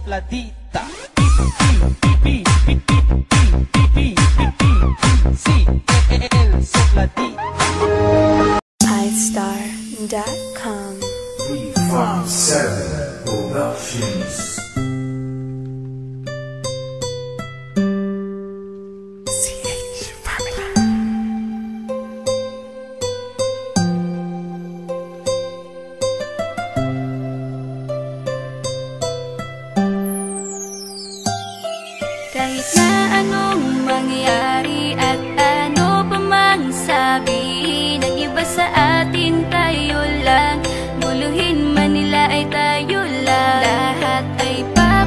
sopladita. El sopladita. iStar.com 357 Productions. Kahit na anong mangyari at ano pa mang sabihin ng iba sa atin, tayo lang. Guluhin man nila ay tayo lang. Lahat ay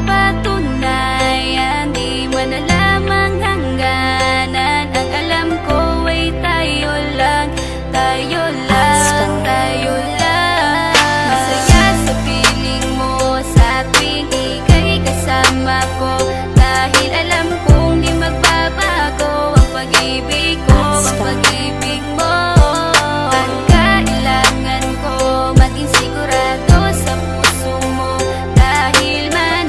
papatunayan, di man alamang hangganan. Ang alam ko ay tayo lang, tayo lang, tayo lang. Masaya sa piling mo sa tuwing ika'y kasama ko, dahil alam kong di magbabago ang pag-ibig ko, ang pag-ibig mo. Ang kailangan ko maging sigurado sa puso mo, dahil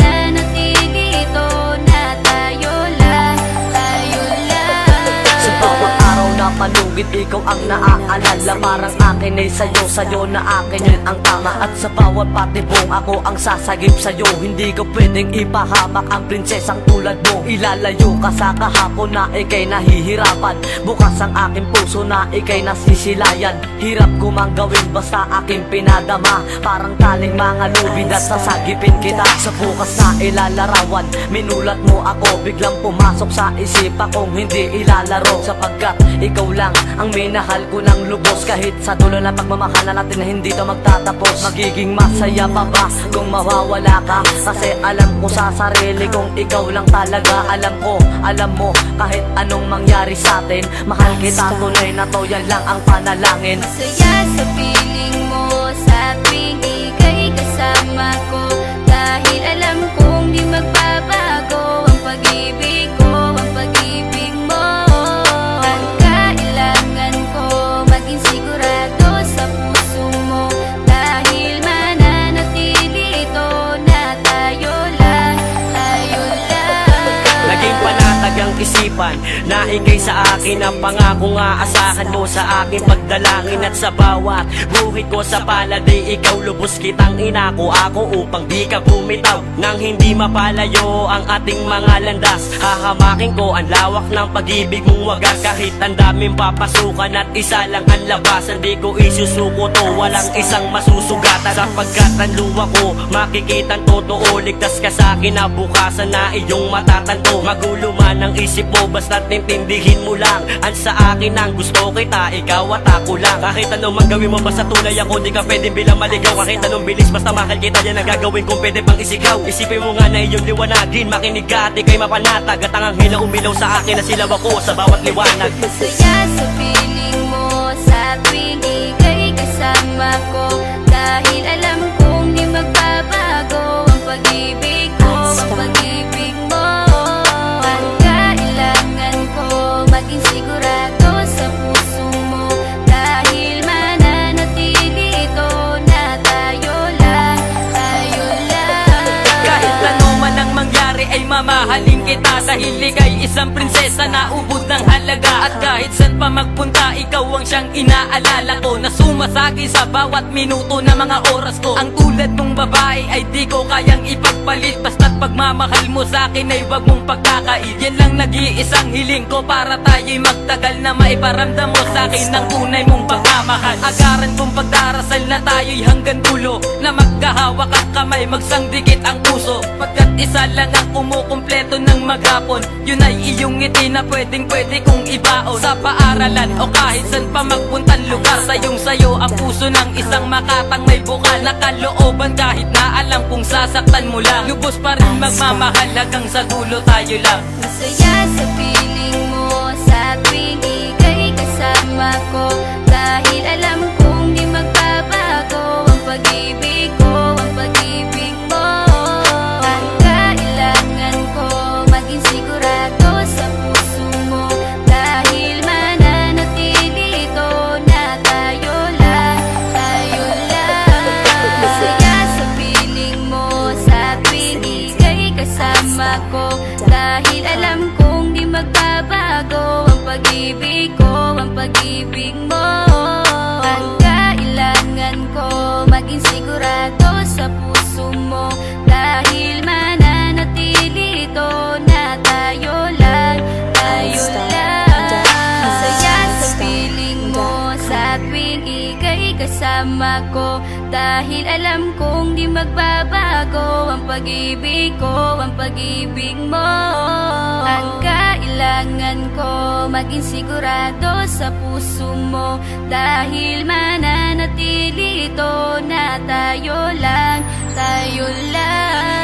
mananatili ito na tayo lang, tayo lang. Sa bawat araw na palugit, ikaw ang naaalala. Parang akin ay sa'yo, sa'yo na akin yun ang tama. At sa bawat patibong ako ang sasagip sa'yo. Hindi ko pwedeng ipahamak ang prinsesang tulad mo. Ilalayo ka sa kahapon na ikay nahihirapan. Bukas ang aking puso na ikay nasisilayan. Hirap ko mang gawin basta aking pinadama. Parang taling mga lubid at sasagipin kita. Sa bukas na ilalarawan, minulat mo ako. Biglang pumasok sa isipa kong hindi ilalaro. Sapagkat ikaw lang ang minahal ko ng lubos. Kahit sa dulo na pagmamahalan natin na hindi to magtatapos. Magiging masaya pa ba kung mawawala ka? Kasi alam ko sa sarili kong ikaw lang talaga. Alam ko, alam mo, kahit anong mangyari sa atin, mahal kita, tunay na to, yan lang ang panalangin. Masaya sa piling mo sa tuwing ika'y kasama ko, dahil alam kong di magbabago ang pag-ibig ko, ang pag-ibig mo. Ang kailangan ko maging sigurado sa puso mo, dahil mananatili ito na tayo lang, tayo lang. Naging panatag ang isipan na ikay sa akin ang pangako nga asahan mo sa aking pagdalangin. At sa bawat buhit ko sa palad ay ikaw lubos kitang inako ako upang di ka bumitaw. Nang hindi mapalayo ang ating mga landas, hahamakin ko ang lawak ng pag-ibig mong wagas. Kahit ang daming papasukan at isa lang ang labasan, di ko isusuko to, walang isang masusugatan. Sapagkat ang luwa ko makikitang totoo, ligtas ka sa akin na bukasan na iyong matatanto. Magulo man ang isip mo, basta't intindihin mo lang ang sa akin ang gusto kita, ikaw at ako lang. Kahit anong mang gawin mo, basta tunay ako, di ka pwedeng bilang maligaw. Kahit anong bilis, basta mahal kita, yan ang gagawin kung pwede pang isigaw. Isipin mo nga na iyong liwanagin, makinig ka at ika'y mapanatag. At ang anghel na umilaw sa akin na silaw ako sa bawat liwanag. Masaya sa piling mo sa tuwing ika'y kasama ko, dahil alam kong di magbabago ang pag-ibig ko, ang pag-ibig mo. Ang kailangan ko maging sigurado sa puso mo, dahil mananatili ito na tayo lang, tayo lang. Kahit ano man ang mangyari ay mamahalin kita, dahil ika'y isang prinsesa na ubod ng halaga. At kahit saan pa magpunta, ikaw ang siyang inaalala ko, na sumasagi sa bawat minuto na mga oras ko. Ang tulad mong babae ay di ko kayang ipagpalit, basta't pagmamahal mo sa akin ay wag mong pagkakait. Yan lang nag-iisang hiling ko para tayo'y magtagal, na maiparamdam mo sa akin ang tunay mong pagmamahal. Agaran kong pagdarasal na tayo'y hanggang dulo, na magkahawak ang kamay, magsangdikit ang puso. Pagkat isa lang ang kumukumpleto ng maghapon, yun ay iyong ngiti na pwedeng pwede kong ibaon. Sa paaralan o kahit saan pa magpuntang lugar, sayong sayo ang puso ng isang makatang may bukal na kalooban. Kahit na alam kung sasaktan mo lang, lubos pa rin magmamahal hanggang sa dulo tayo lang. Masaya sa piling mo sa tuwing ika'y kasama ko, dahil alam kong di magbabago ang pag-ibig ko, ang pag-ibig mo. Ang kailangan ko maging sigurado sa puso mo, dahil mananatili ito na tayo lang, tayo lang. Masaya sa piling mo sa tuwing ika'y pag-ibig mo. Ang kailangan ko, maging sigurado sa puso mo, dahil mananatili ito na tayo lang, tayo lang. Masaya sa piling mo sa tuwing ika'y kasama ko, dahil alam kong di magbabago ang pag-ibig ko, ang pag-ibig mo. Ang kailangan ko, maging sigurado sa puso mo, dahil mananatili ito na tayo lang, tayo lang.